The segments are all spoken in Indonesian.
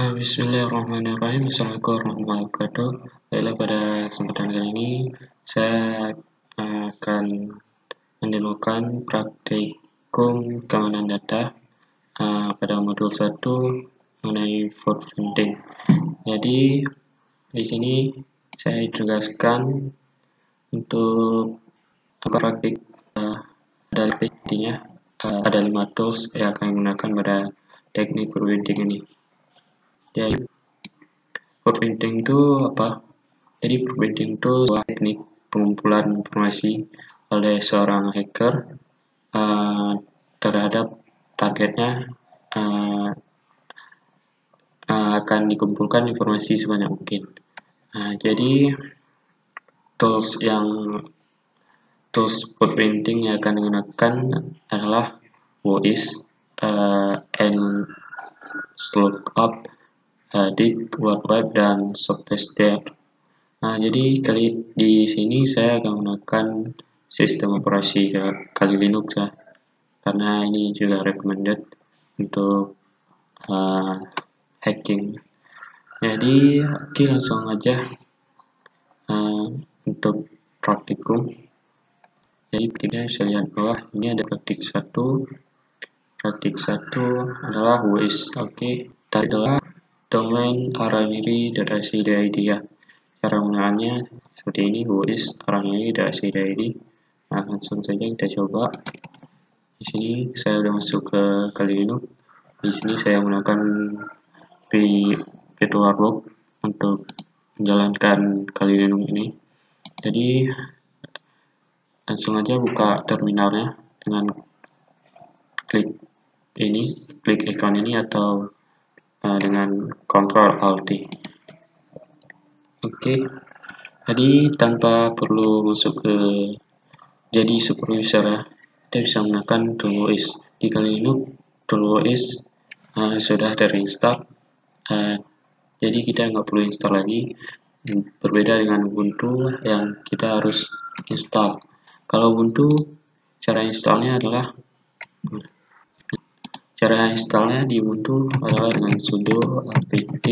Bismillahirrahmanirrahim. Assalamualaikum warahmatullahi wabarakatuh. Baiklah, pada kesempatan kali ini saya akan mendemokan praktikum keamanan data pada modul 1 mengenai fraud printing. Jadi di sini saya ditugaskan untuk praktik ada 5 tools yang akan digunakan pada teknik fraud printing ini. Jadi fraud printing itu apa? Jadi fraud printing itu sebuah teknik pengumpulan informasi oleh seorang hacker terhadap targetnya. Akan dikumpulkan informasi sebanyak mungkin. Jadi tools fraud printing yang akan digunakan adalah WHOIS, nslookup, Dig, WordWeb, dan Software. Jadi di sini saya akan menggunakan sistem operasi Kali Linux ya, karena ini juga recommended untuk hacking. Jadi oke, langsung aja untuk praktikum. Jadi kita bisa lihat bawah ini ada praktik 1. Praktik 1 adalah WHOIS. Oke, tadi adalah domain araniri.ac.id ya. Cara penggunaannya seperti ini, WHOIS araniri.ac.id. Langsung saja kita coba. Di sini saya sudah masuk ke Kali Linux. Di sini saya menggunakan VirtualBox untuk menjalankan Kali Linux ini. Jadi langsung aja buka terminalnya dengan klik account ini atau dengan Ctrl Alt T. Oke, jadi tanpa perlu masuk ke jadi super user ya, kita bisa menggunakan tool WHOIS. Di Kali Linux tool WHOIS sudah terinstall, jadi kita nggak perlu install lagi. Berbeda dengan Ubuntu yang kita harus install. Kalau Ubuntu cara installnya di Ubuntu adalah dengan sudo apt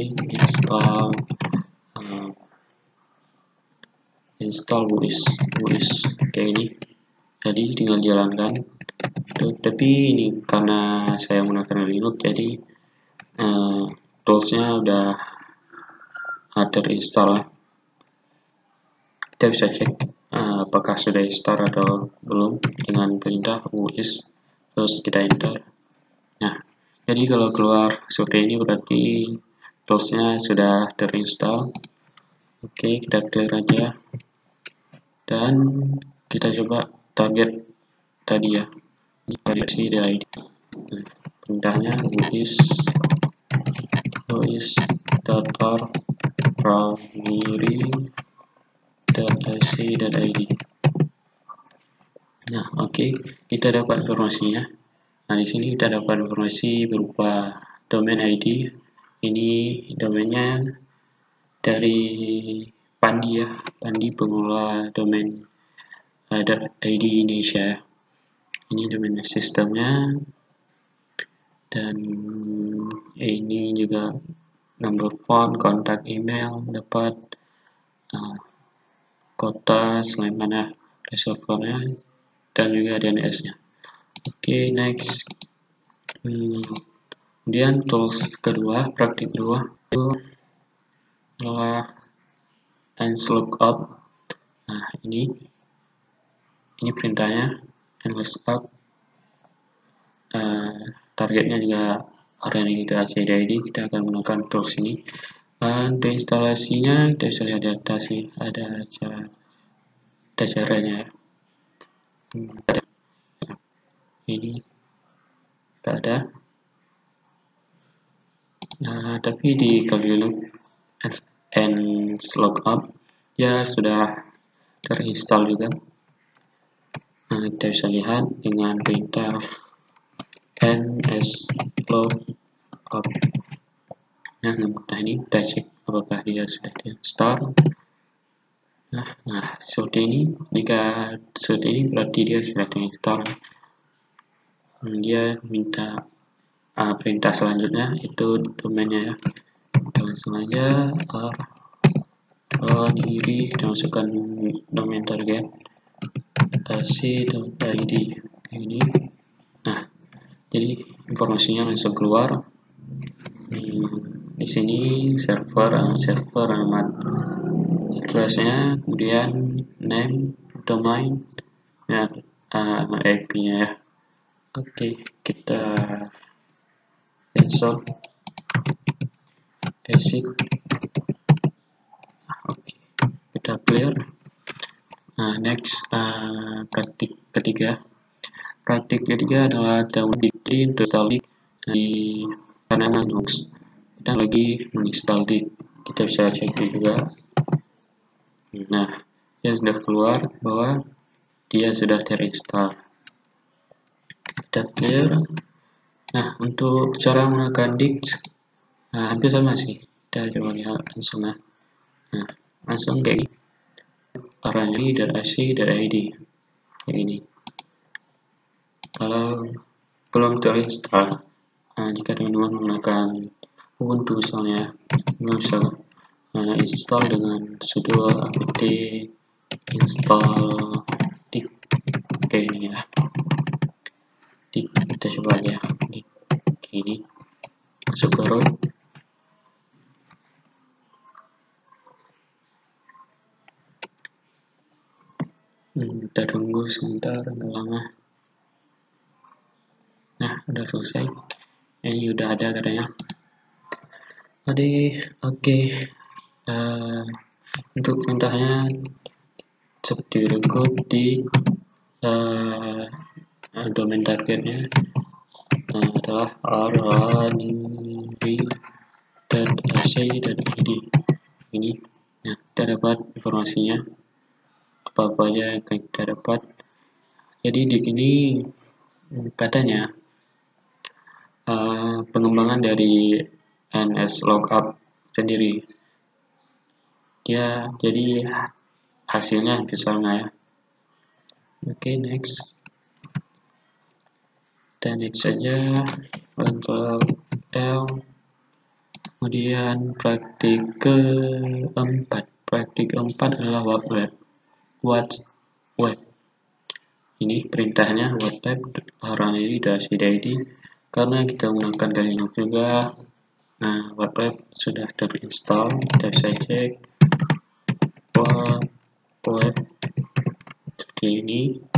install WHOIS kayak ini. Jadi tinggal jalankan. Tapi ini karena saya menggunakan Linux, jadi toolsnya udah terinstall. Kita bisa cek apakah sudah install atau belum dengan perintah WHOIS, terus kita enter. Nah, jadi kalau keluar seperti ini berarti toolsnya sudah terinstall. Oke, kita clear aja dan kita coba target tadi ya, ini variasi.id. Perintahnya whois.araniri.ac.id. Nah, oke, kita dapat informasinya. Nah, di sini kita dapat informasi berupa domain ID. Ini domainnya dari Pandi ya, Pandi pengelola domain .id Indonesia. Ini domain sistemnya, dan ini juga nomor phone, kontak email, dapat kota selain mana servernya, dan juga DNS-nya. Oke, next. Kemudian tools kedua, praktik kedua itu adalah nslookup. Nah, ini perintahnya nslookup. Targetnya juga araniri.ac.id. Kita akan menggunakan tools ini. Untuk instalasinya kita bisa lihat data sih, ada caranya. Ini tidak ada. Tapi di Kali Linux nslookup ya sudah terinstall juga. Kita bisa lihat dengan perintah nslookup. Nah, ini kita cek apakah dia sudah terinstall. Nah, seperti ini. Jika seperti ini berarti dia sudah terinstall. Dia minta perintah selanjutnya itu domainnya ya. Langsung aja diri kita masukkan domain target ac.id ini. Nah, jadi informasinya langsung keluar. Di sini server alamat address-nya, kemudian name domain ya, IP-nya ya. Oke, kita cancel, exit. Oke, kita clear. Nah, next praktik ketiga. Praktik ketiga adalah download untuk install di karena Linux. Kita lagi menginstal disk. Kita bisa cek juga. Nah, dia sudah keluar bahwa dia sudah terinstall. Kita clear. Nah, untuk cara menggunakan disk hampir sama sih. Kita coba lihat langsung ya. Nah, langsung kayak ini. Arani.ac.id kayak ini. Kalau belum terinstall, jika teman-teman menggunakan Ubuntu misalnya, bisa install dengan sudo apt install disk kayak ini ya. Kita coba aja kayak ini, masuk ke root. Kita tunggu sebentar, agak lama. Nah, udah selesai. Ini udah ada katanya. Tadi oke. Untuk perintahnya seperti berikut. Di domain targetnya adalah arani.ac.id ini. Nah, kita dapat informasinya apa aja yang kita dapat. Jadi di sini katanya pengembangan dari NSLookup sendiri. Jadi hasilnya hampir sama ya. Oke, next. Dan next saja. Ctrl L. Kemudian praktik keempat. Praktik keempat adalah web. Ini perintahnya web arani.ac.id karena kita menggunakan Linux juga. Nah, web sudah terinstall. Kita bisa cek web seperti ini.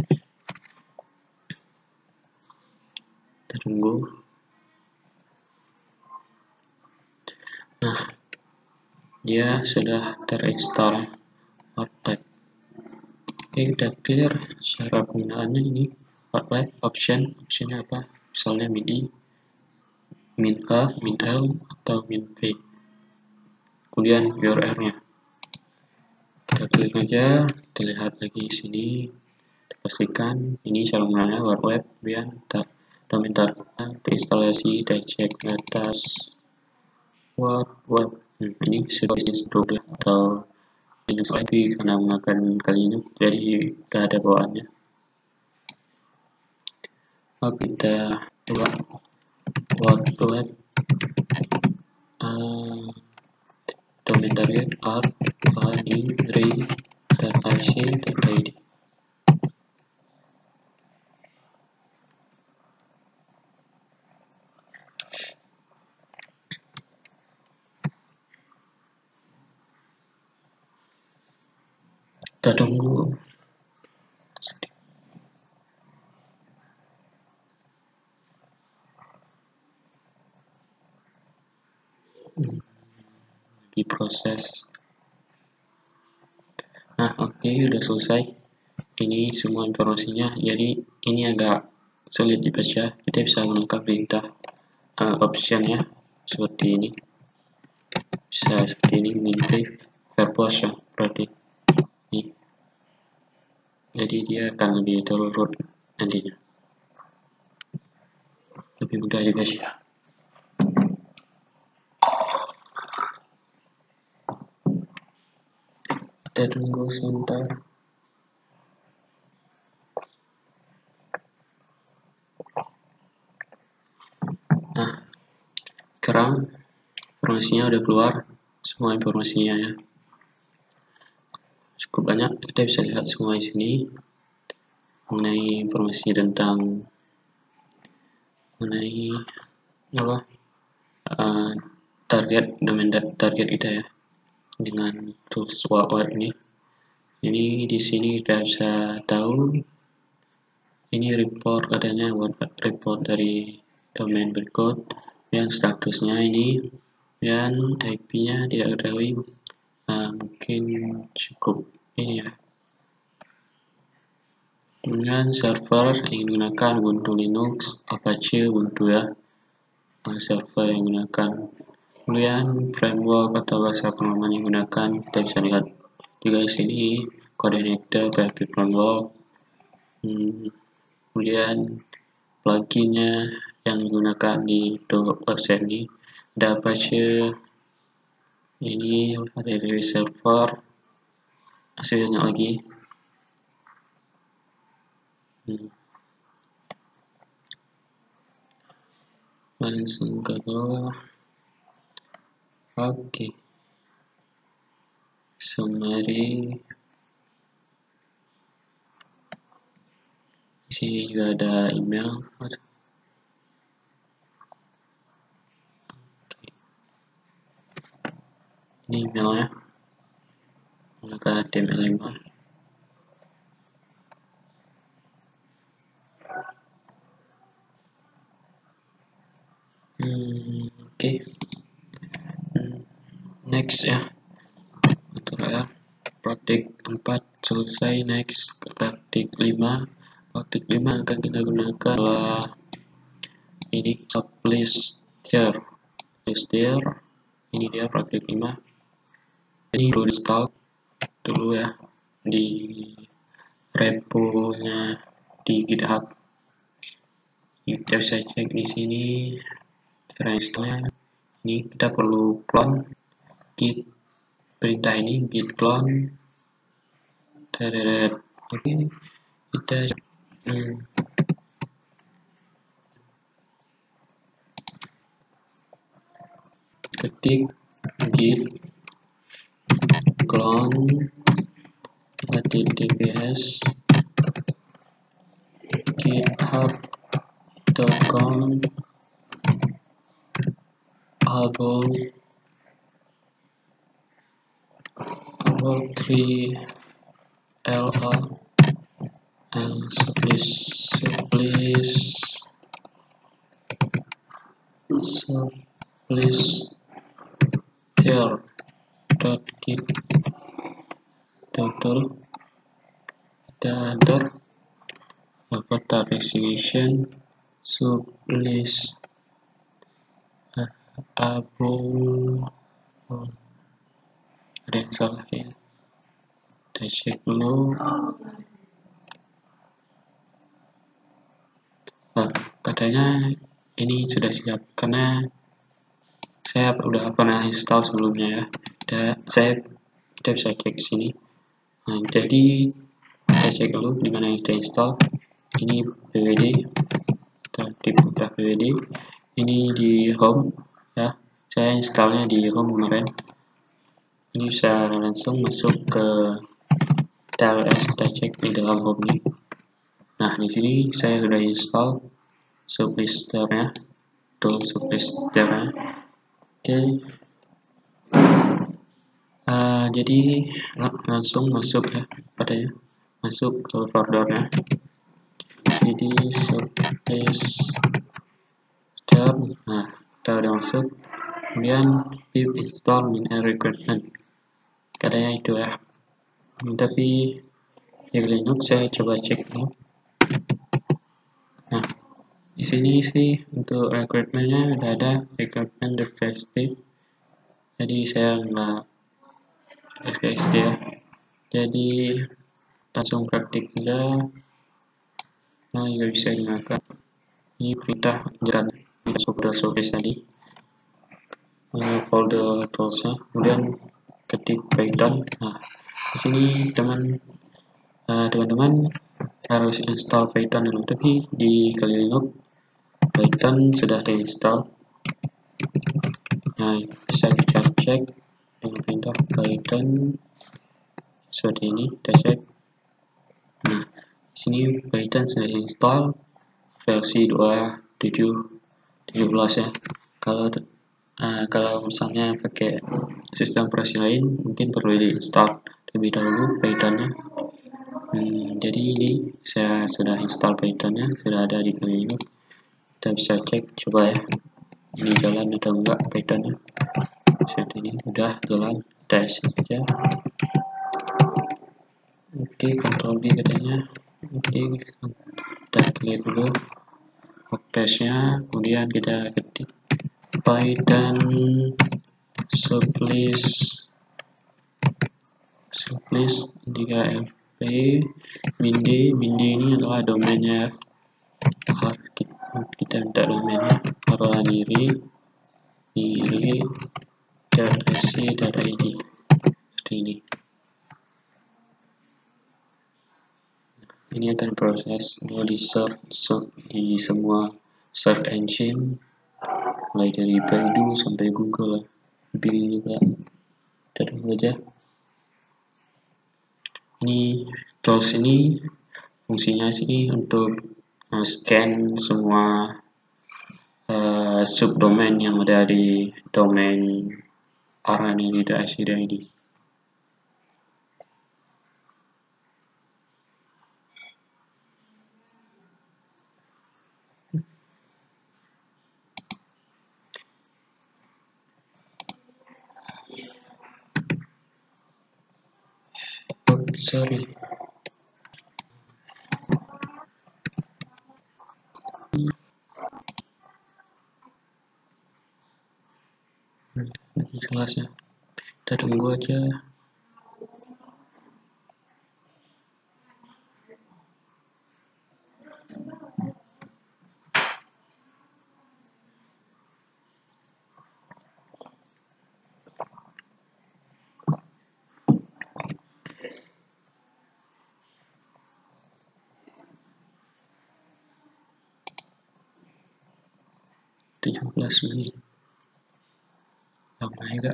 Kita tunggu. Nah, dia sudah terinstall web. Oke, kita clear cara penggunaannya ini. Web optionnya apa? Misalnya min-i, min-a, min-l, atau min-v. Kemudian URL-nya. Kita klik aja, kita lihat lagi di sini. Kita pastikan ini cara menggunakannya web, kemudian domain target, instalasi, dan cek ke atas web. Ini sudah install atau Linux IP karena menggunakan Linux, jadi tidak ada bawaannya. Kita buat web domain target arani.ac.id. Kita tunggu. Diproses. Nah, oke, udah selesai. Ini semua informasinya. Jadi ini agak sulit dibaca. Kita bisa menggunakan perintah optionnya seperti ini. Bisa seperti ini, min-v, verbose ya, berarti ini. Jadi dia akan lebih download nantinya. Lebih mudah dibaca. Kita tunggu sebentar. Nah, sekarang informasinya udah keluar, semua informasinya ya. Cukup banyak, kita bisa lihat semua di sini mengenai informasi tentang domain target kita ya dengan tools web ini. Ini di sini kita bisa tahu ini report, adanya report dari domain berikut yang statusnya ini dan IP-nya tidak ketahui. Mungkin cukup ini ya. Kemudian server yang digunakan Ubuntu Linux, Apache Ubuntu ya, server yang digunakan. Kemudian framework atau bahasa pengalaman yang digunakan, kita bisa lihat juga di sini coordinator PHP framework. Kemudian pluginnya yang digunakan di website ini ada Apache, ini ada dari server, masih banyak lagi. Langsung ke bawah. Oke. Summary. Di sini juga ada email. Ini emailnya. Maka HTML5. Oke. Next ya. Untuk ya. Praktik 4 selesai. Next ke praktik 5. Praktik 5 akan kita gunakan adalah ini sublister. Ini dia praktik 5. Ini perlu install dulu ya di repo-nya di GitHub. Kita bisa cek di sini cara installnya. Ini kita perlu clone git, perintah ini git clone. Oke, kita ketik git clone https github.com about 3LA sublister.git dot avatar destination sublist ada yang salah ya, kita cek dulu. Katanya ini sudah siap karena saya udah pernah install sebelumnya ya. Kita bisa cek sini. Jadi kita cek dulu di mana yang kita install. Ini pwd, kita buka pwd. Ini di home ya. Saya installnya di home kemarin. Ini bisa langsung masuk ke TLS, kita cek di dalam home ini. Nah, di sini saya sudah install sublister-nya, tool sublister-nya. Oke. Jadi langsung masuk ya padanya, masuk ke foldernya. Jadi sublister. Nah, kita udah masuk. Kemudian pip install min requirement. Katanya itu ya. Tapi di Linux saya coba cek dulu. Nah, di sini sih untuk requirement-nya udah ada requirement requested. Jadi saya nggak request ya. Jadi langsung praktik aja. Nah, nggak bisa digunakan. Ini perintah jalan folder service tadi. Folder toolsnya. Kemudian ketik Python. Nah, di sini teman-teman harus install Python dulu. Tapi di Kali Linux Python sudah terinstall. Nah, bisa kita cek dengan perintah Python seperti ini. Kita cek. Nah, di sini Python sudah install versi 2.17 ya. Kalau misalnya pakai sistem operasi lain, mungkin perlu diinstal lebih dahulu Pythonnya. Jadi ini saya sudah install Pythonnya, sudah ada di Linux. Kita bisa cek, coba ya, ini jalan atau enggak Pythonnya. Seperti ini, udah jalan, tes saja. Oke, Ctrl D katanya. Oke, kita klik dulu workspace-nya, kemudian kita ketik Python supplis 3fp minde ini adalah domainnya. Kita minta domainnya arlaniri.ac.id seperti ini. Ini akan proses mau di search di semua search engine, mulai dari Baidu sampai Google, Bing juga. Kita tunggu aja. Ini tools ini fungsinya sih untuk scan semua subdomain yang ada di domain arlaniri.ac.id. Sorry. Ini jelas ya. Kita tunggu aja. menit. Lama juga.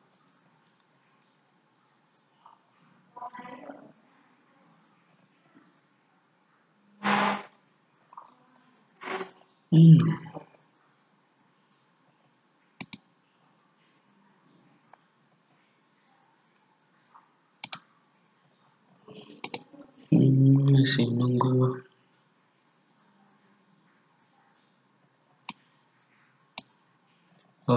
Masih nunggu. Oh,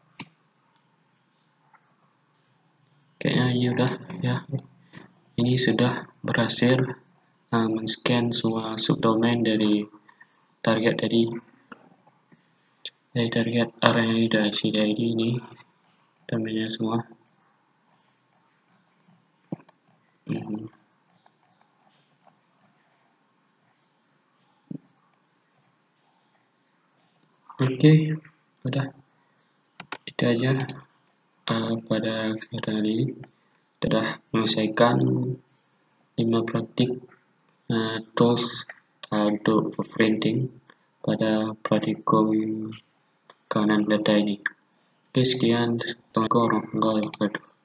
kayaknya ya udah ya. Ini sudah berhasil men-scan semua subdomain dari target target arlaniri.ac.id ini domainnya semua. Oke, udah itu aja pada kesempatan ini. Sudah menyelesaikan 5 praktik tools untuk printing pada praktikum keamanan data ini. Oke, sekian. Assalamualaikum warahmatullahi wabarakatuh.